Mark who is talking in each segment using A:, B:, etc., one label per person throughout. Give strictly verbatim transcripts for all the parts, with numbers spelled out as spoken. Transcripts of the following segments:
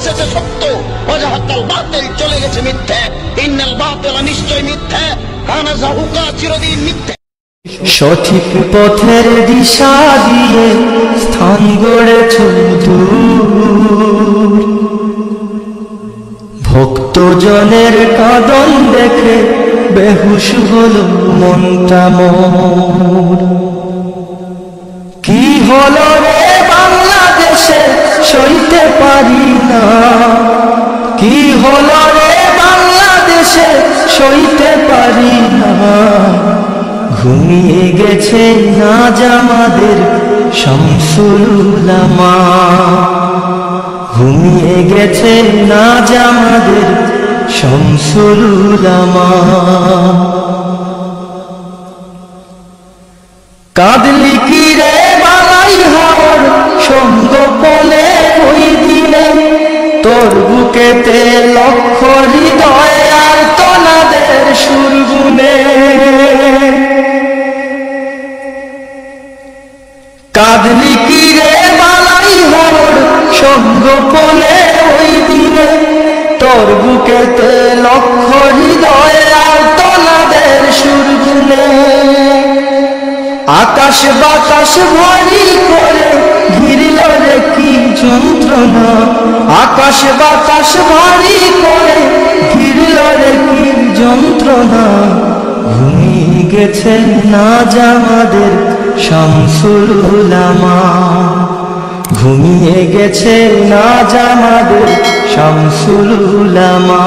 A: এসেছে সত্য, ওয়াজাহাকাল বাতিল চলে গেছে মিথ্যে। ইন্নাল বাতিল নিশ্চয় মিথ্যে, কানা যাহুকা চিরদিন মিথ্যে।
B: সঠিক পথের দিশা দিয়ে স্থান গড়েছ দূর, ভক্তজনের কাঁদন দেখে বেহুশ হলো মনটা মোর। কি হলো রে বাংলাদেশে সইতে পারি না, কি হলো রে বাংলাদেশে সইতে পারি না। ঘুমিয়ে গেছে নাজ আমাদের শামসুল উলামা, ঘুমিয়ে গেছে নাজ আমাদের শামসুল উলামা। কাঁদলি কি রে বালাই হওয়ার সঙ্গ পলে ওই দিনে, তোর বুকেতে লক্ষ হৃদয় আর তোনাদের সুর গুনে। কাঁদলি কি রে বালাই হওয়ার সঙ্গ পলে ওই দিনে, তোর বুকেতে লক্ষ হৃদয় আর তোনাদের সুর গুনে। আকাশ বাতাস ভারী করে ঘিরল রে কি যন্ত্রণা, আকাশ বাতাস ভারী করে ঘিরল রে কি যন্ত্রণা। ঘুমিয়ে গেছে নাজ আমাদের শামসুল উলামা, ঘুমিয়ে গেছে নাজ আমাদের শামসুল উলামা।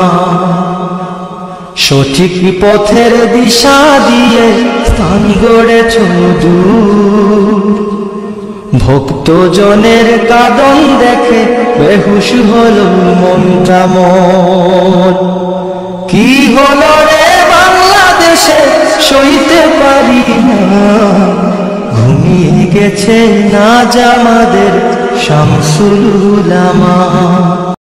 B: সঠিক পথের দিশা দিয়ে স্থান গড়েছ দূর, ভক্তজনের কাঁদন দেখে বেহুশ হলো মনটা মোর। কি হলো রে বাংলাদেশে সইতে পারি না, ঘুমিয়ে গেছে নাজ আমাদের শামসুল উলামা।